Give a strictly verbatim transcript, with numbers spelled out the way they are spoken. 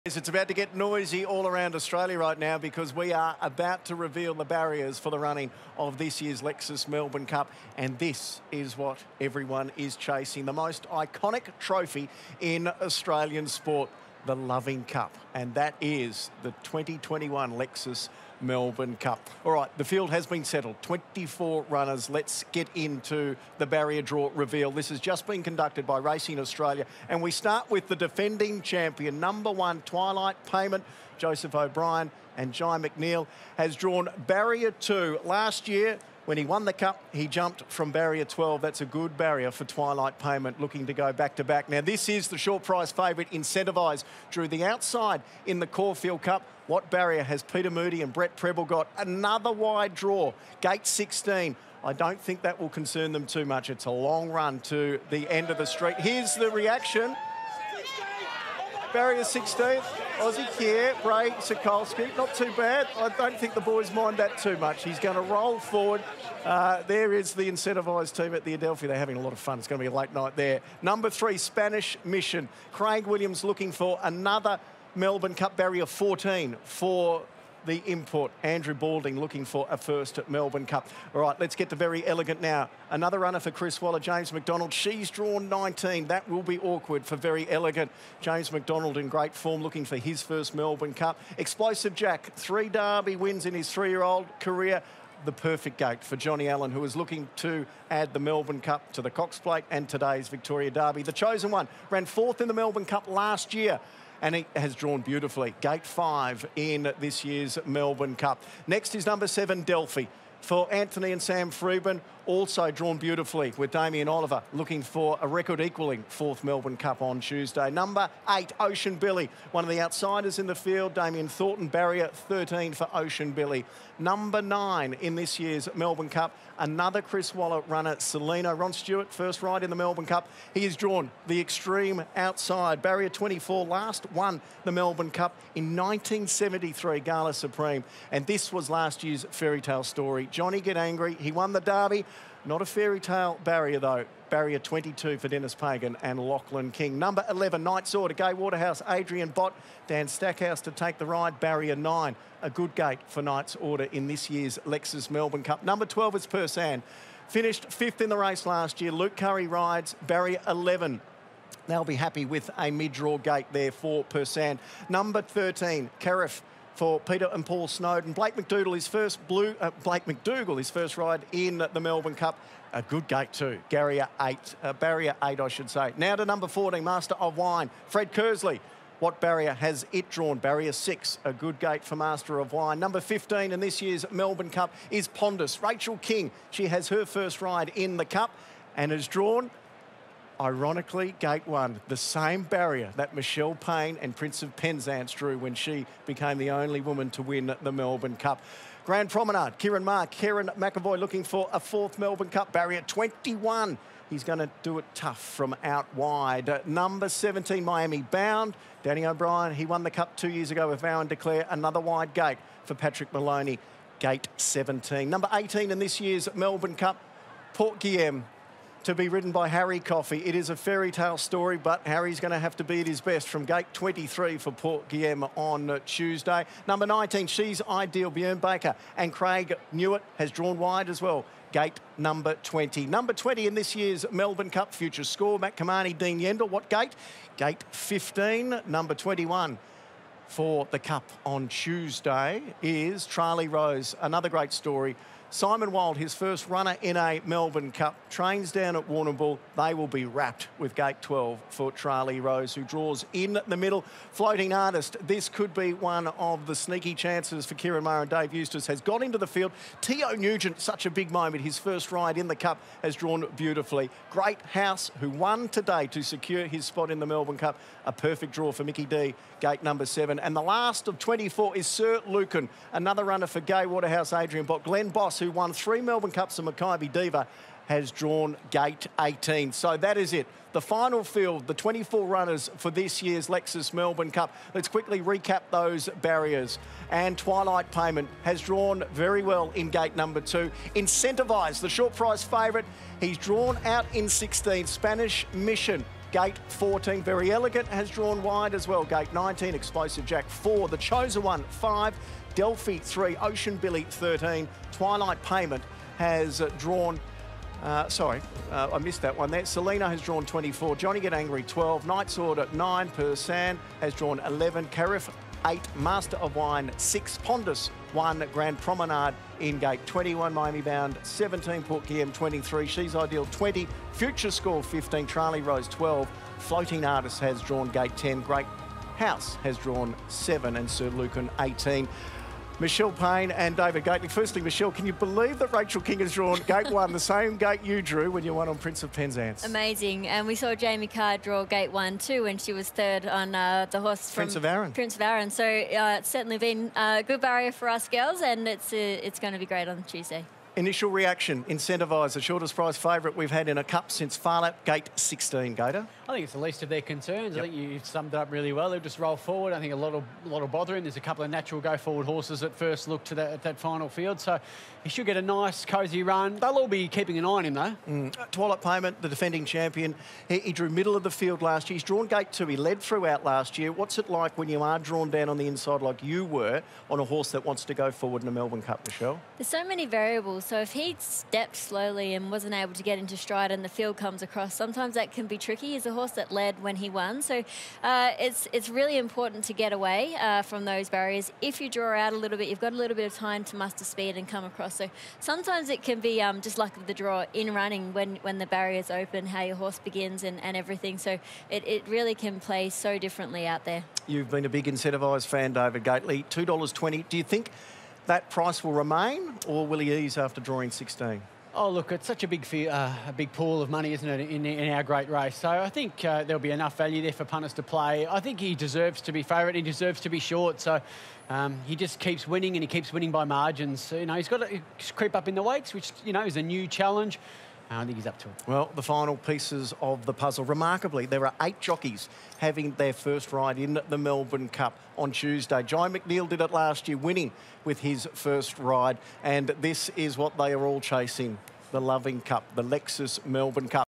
It's about to get noisy all around Australia right now because we are about to reveal the barriers for the running of this year's Lexus Melbourne Cup, and this is what everyone is chasing, the most iconic trophy in Australian sport, the Loving Cup, and that is the twenty twenty-one Lexus Melbourne Cup. All right, the field has been settled, twenty-four runners. Let's get into the barrier draw reveal. This has just been conducted by Racing Australia, and we start with the defending champion, number one, Twilight Payment. Joseph O'Brien and Jai McNeil has drawn barrier two. Last year, when he won the Cup, he jumped from barrier twelve. That's a good barrier for Twilight Payment, looking to go back-to-back. Now, this is the short price favourite, Incentivised. Drew the outside in the Caulfield Cup. What barrier has Peter Moody and Brett Preble got? Another wide draw, gate sixteen. I don't think that will concern them too much. It's a long run to the end of the street. Here's the reaction. Barrier sixteen, Aussie Kier, Bray, Sokolsky, not too bad. I don't think the boys mind that too much. He's going to roll forward. Uh, there is the Incentivised team at the Adelphi. They're having a lot of fun. It's going to be a late night there. Number three, Spanish Mission. Craig Williams looking for another Melbourne Cup barrier fourteen for the import. Andrew Balding looking for a first at Melbourne Cup. All right, let's get to Very Elegant now. Another runner for Chris Waller, James McDonald. She's drawn nineteen. That will be awkward for Very Elegant. James McDonald in great form, looking for his first Melbourne Cup. Explosive Jack, three Derby wins in his three-year-old career. The perfect gate for Johnny Allen, who is looking to add the Melbourne Cup to the Cox Plate and today's Victoria Derby. The chosen one ran fourth in the Melbourne Cup last year, and he has drawn beautifully. Gate five in this year's Melbourne Cup. Next is number seven, Delphi. For Anthony and Sam Freeman, also drawn beautifully with Damien Oliver, looking for a record-equalling fourth Melbourne Cup on Tuesday. Number eight, Ocean Billy, one of the outsiders in the field. Damien Thornton, barrier thirteen for Ocean Billy. Number nine in this year's Melbourne Cup, another Chris Waller runner, Selena. Ron Stewart, first ride in the Melbourne Cup. He has drawn the extreme outside. Barrier twenty-four, last won the Melbourne Cup in nineteen seventy-three, Gala Supreme. And this was last year's fairy tale story. Johnny Get Angry, he won the Derby. Not a fairy tale barrier, though. Barrier twenty-two for Dennis Pagan and Lachlan King. Number eleven, Knight's Order, Gay Waterhouse, Adrian Bott, Dan Stackhouse to take the ride. Barrier nine, a good gate for Knight's Order in this year's Lexus Melbourne Cup. Number twelve is Persan. Finished fifth in the race last year. Luke Curry rides barrier eleven. They'll be happy with a mid-draw gate there for Persan. Number thirteen, Cariff, for Peter and Paul Snowden. Blake McDougall, his first blue, uh, Blake McDougall, his first ride in the Melbourne Cup. A good gate too. Barrier eight, uh, barrier eight, I should say. Now to number fourteen, Master of Wine, Fred Kersley. What barrier has it drawn? Barrier six, a good gate for Master of Wine. Number fifteen in this year's Melbourne Cup is Pondus. Rachel King, she has her first ride in the Cup and has drawn, ironically, gate one, the same barrier that Michelle Payne and Prince of Penzance drew when she became the only woman to win the Melbourne Cup. Grand Promenade, Kieran Mark, Kieran McAvoy looking for a fourth Melbourne Cup, barrier twenty-one. He's going to do it tough from out wide. Uh, number seventeen, Miami Bound. Danny O'Brien, he won the Cup two years ago with Vow and Declare. Another wide gate for Patrick Maloney, gate seventeen. Number eighteen in this year's Melbourne Cup, Port Guillaume, to be ridden by Harry Coffey. It is a fairy tale story, but Harry's going to have to be at his best from gate twenty-three for Port Guillaume on uh, Tuesday. Number nineteen, She's Ideal, Bjorn Baker, and Craig Newitt has drawn wide as well. Gate number twenty. Number twenty in this year's Melbourne Cup, Future Score, Matt Kamani, Dean Yendall. What gate? Gate fifteen. Number twenty-one for the Cup on Tuesday is Charlie Rose. Another great story. Simon Wild, his first runner in a Melbourne Cup, trains down at Warrnambool. They will be wrapped with gate twelve for Charlie Rose, who draws in the middle. Floating Artist, this could be one of the sneaky chances for Kieran Maher and Dave Eustace, has got into the field. Teo Nugent, such a big moment. His first ride in the Cup has drawn beautifully. Great House, who won today to secure his spot in the Melbourne Cup. A perfect draw for Mickey D, gate number seven. And the last of twenty-four is Sir Lucan, another runner for Gay Waterhouse, Adrian Bott. Glenn Boss, who won three Melbourne Cups and Mackay Diva, has drawn gate eighteen. So that is it. The final field, the twenty-four runners for this year's Lexus Melbourne Cup. Let's quickly recap those barriers. And Twilight Payment has drawn very well in gate number two. Incentivised, the short price favourite. He's drawn out in sixteen. Spanish Mission Gate fourteen, Very Elegant, has drawn wide as well. Gate nineteen, Explosive Jack four, The Chosen One five, Delphi three, Ocean Billy thirteen, Twilight Payment has uh, drawn, uh, sorry, uh, I missed that one there. Selena has drawn twenty-four, Johnny Get Angry twelve, Knight's Order nine, Persan has drawn eleven, Carif eight, Master of Wine six, Pondus one, Grand Promenade in Gate twenty-one, Miami Bound seventeen, Port Guillaume twenty-three, She's Ideal twenty, Future Score fifteen, Charlie Rose twelve, Floating Artist has drawn Gate ten, Great House has drawn seven, and Sir Lucan eighteen. Michelle Payne and David Gately. Firstly, Michelle, can you believe that Rachel King has drawn Gate one, the same gate you drew when you won on Prince of Penzance? Amazing. And we saw Jamie Carr draw Gate one too when she was third on uh, the horse from Prince of Arran. Prince of Arran. So uh, it's certainly been a good barrier for us girls, and it's, uh, it's going to be great on Tuesday. Initial reaction, Incentivised, the shortest price favourite we've had in a cup since Farlap, Gate sixteen, Gator. I think it's the least of their concerns. Yep. I think you summed it up really well. They'll just roll forward. I think a lot of a lot of bothering. There's a couple of natural go-forward horses at first look to that, at that final field. So he should get a nice, cosy run. They'll all be keeping an eye on him, though. Mm. Twilight Payment, the defending champion, he, he drew middle of the field last year. He's drawn Gate two. He led throughout last year. What's it like when you are drawn down on the inside like you were on a horse that wants to go forward in a Melbourne Cup, Michelle? There's so many variables. So if he stepped slowly and wasn't able to get into stride and the field comes across, sometimes that can be tricky. He's a horse that led when he won. So uh, it's, it's really important to get away uh, from those barriers. If you draw out a little bit, you've got a little bit of time to muster speed and come across. So sometimes it can be um, just luck of the draw in running when, when the barriers open, how your horse begins and, and everything. So it, it really can play so differently out there. You've been a big Incentivised fan, David Gately. two dollars twenty. Do you think that price will remain, or will he ease after drawing sixteen? Oh, look, it's such a big uh, a big pool of money, isn't it, in, in our great race? So I think uh, there'll be enough value there for punters to play. I think he deserves to be favourite. He deserves to be short. So um, he just keeps winning, and he keeps winning by margins. So, you know, he's got to creep up in the weights, which, you know, is a new challenge. I think he's up to it. Well, the final pieces of the puzzle. Remarkably, there are eight jockeys having their first ride in the Melbourne Cup on Tuesday. John McNeil did it last year, winning with his first ride. And this is what they are all chasing, the Loving Cup, the Lexus Melbourne Cup.